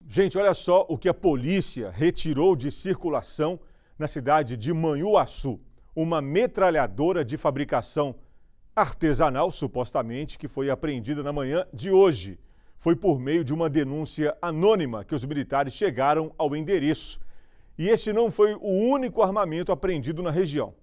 Gente, olha só o que a polícia retirou de circulação na cidade de Manhuaçu. Uma metralhadora de fabricação artesanal, supostamente, que foi apreendida na manhã de hoje. Foi por meio de uma denúncia anônima que os militares chegaram ao endereço. E esse não foi o único armamento apreendido na região.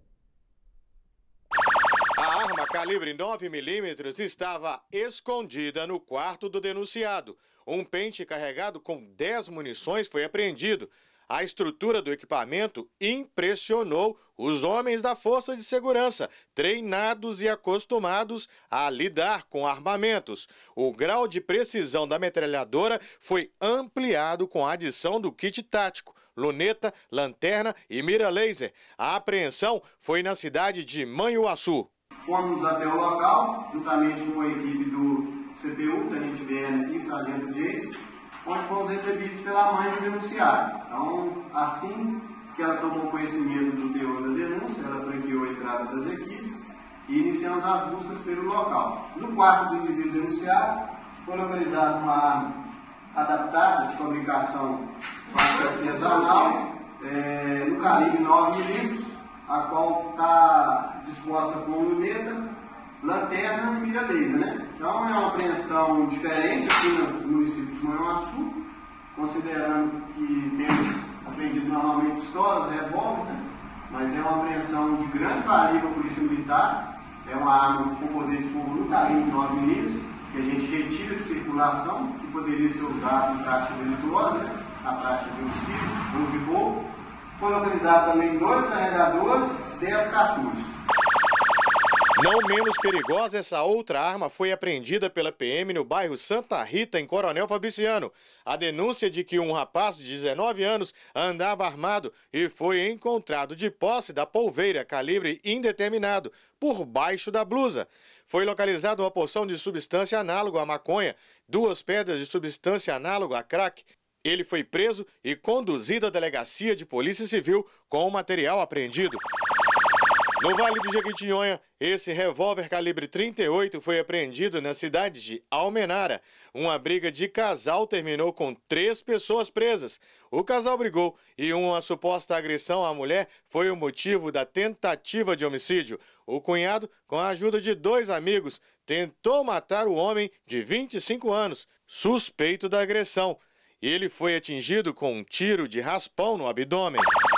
A arma calibre 9mm estava escondida no quarto do denunciado. Um pente carregado com 10 munições foi apreendido. A estrutura do equipamento impressionou os homens da Força de Segurança, treinados e acostumados a lidar com armamentos. O grau de precisão da metralhadora foi ampliado com a adição do kit tático, luneta, lanterna e mira laser. A apreensão foi na cidade de Manhuaçu. Fomos até o local, juntamente com a equipe do CPU, Tenente Werner e Sargento James, onde fomos recebidos pela mãe do denunciado. Então, assim que ela tomou conhecimento do teor da denúncia, ela franqueou a entrada das equipes e iniciamos as buscas pelo local. No quarto do indivíduo denunciado, foi localizada uma arma adaptada de fabricação artesanal, no calibre 9mm, a qual está disposta com luneta, lanterna e mira laser, né? Então é uma apreensão diferente aqui no município de Manhuaçu, considerando que temos apreendido normalmente pistolas, revólveres, né? Mas é uma apreensão de grande valia para a Polícia Militar, é uma arma com poder de fogo no calibre 9mm, que a gente retira de circulação, que poderia ser usado em prática delituosa, né? Na prática de homicídio ou de roubo. Foi localizado também 2 carregadores, 10 cartuchos. Não menos perigosa, essa outra arma foi apreendida pela PM no bairro Santa Rita, em Coronel Fabriciano. A denúncia de que um rapaz de 19 anos andava armado e foi encontrado de posse da polveira calibre indeterminado por baixo da blusa. Foi localizada uma porção de substância análoga à maconha, 2 pedras de substância análoga a crack. Ele foi preso e conduzido à delegacia de Polícia Civil com o material apreendido. No Vale do Jequitinhonha, esse revólver calibre 38 foi apreendido na cidade de Almenara. Uma briga de casal terminou com 3 pessoas presas. O casal brigou e uma suposta agressão à mulher foi o motivo da tentativa de homicídio. O cunhado, com a ajuda de 2 amigos, tentou matar o homem de 25 anos, suspeito da agressão. Ele foi atingido com um tiro de raspão no abdômen.